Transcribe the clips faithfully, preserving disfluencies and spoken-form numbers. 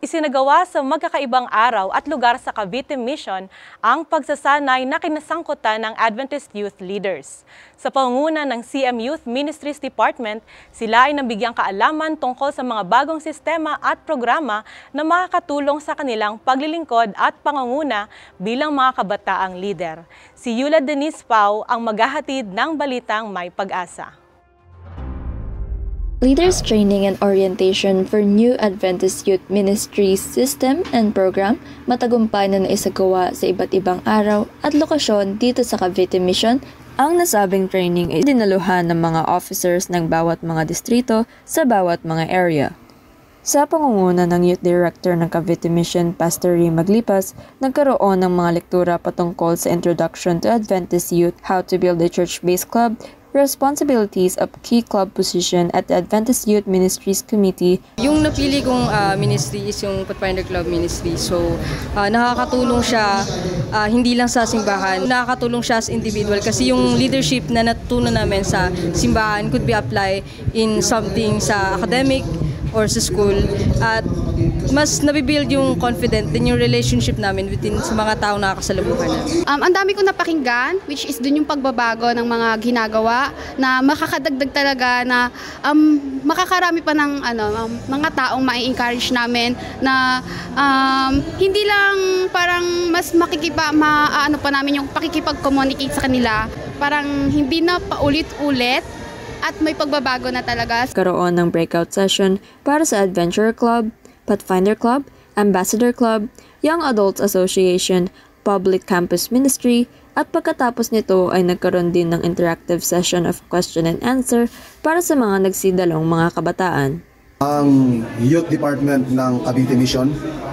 Isinagawa sa magkakaibang araw at lugar sa Cavite Mission ang pagsasanay na kinasangkutan ng Adventist Youth Leaders. Sa pangunguna ng C M Youth Ministries Department, sila ay nabigyang kaalaman tungkol sa mga bagong sistema at programa na makakatulong sa kanilang paglilingkod at pangunguna bilang mga kabataang leader. Si Yula Denise Pau ang maghahatid ng balitang may pag-asa. Leaders Training and Orientation for New Adventist Youth Ministries System and Program matagumpay na naisagawa sa iba't ibang araw at lokasyon dito sa Cavite Mission. Ang nasabing training ay dinaluhan ng mga officers ng bawat mga distrito sa bawat mga area. Sa pangunguna ng Youth Director ng Cavite Mission, Pastor Ray Maglipas, nagkaroon ng mga lektura patungkol sa Introduction to Adventist Youth, How to Build a Church-Based Club, Responsibilities of Key Club Position at the Adventist Youth Ministries Committee. Yung napili kong uh, ministry is yung Pathfinder Club Ministry. So, uh, nakakatulong siya uh, hindi lang sa simbahan, nakakatulong siya as individual kasi yung leadership na natutunan namin sa simbahan could be applied in something sa academic or sa school. At mas nabibuild yung confident din yung relationship namin within sa mga tao na nakakasalubungan namin. Um, ang dami kong napakinggan, which is dun yung pagbabago ng mga ginagawa na makakadagdag talaga na um, makakarami pa ng ano, um, mga taong mai-encourage namin na um, hindi lang parang mas makikipa, ma, ano pa namin yung pakikipag-communicate sa kanila, parang hindi na paulit-ulit at may pagbabago na talaga. Karoon ng breakout session para sa Adventure Club, Pathfinder Club, Ambassador Club, Young Adults Association, Public Campus Ministry, at pagkatapos nito ay nagkaroon din ng interactive session of question and answer para sa mga nagsidalong mga kabataan. Ang Youth Department ng Cavite Mission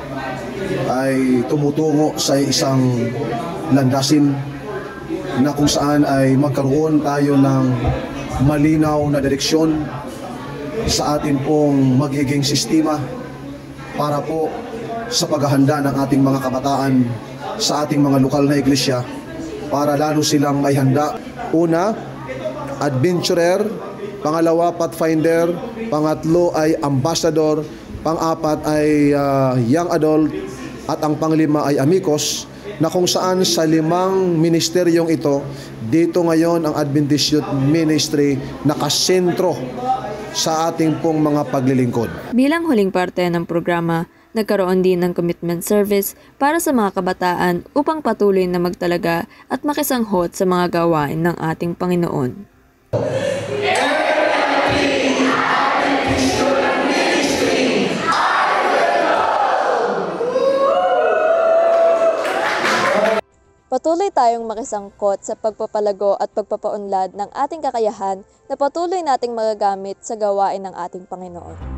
ay tumutungo sa isang landasin na kung saan ay magkaroon tayo ng malinaw na direksyon sa atin pong magiging sistema para po sa paghahanda ng ating mga kabataan sa ating mga lokal na iglesia para lalo silang may handa. Una, adventurer, pangalawa, pathfinder, pangatlo ay ambassador, pang-apat ay uh, young adult, at ang panglima ay amicos, na kung saan sa limang ministeryong ito, dito ngayon ang Adventist Youth Ministry nakasentro sa ating pong mga paglilingkod. Bilang huling parte ng programa, nagkaroon din ng commitment service para sa mga kabataan upang patuloy na magtalaga at makisanghot sa mga gawain ng ating Panginoon. Patuloy tayong makisangkot sa pagpapalago at pagpapaunlad ng ating kakayahan na patuloy nating magagamit sa gawain ng ating Panginoon.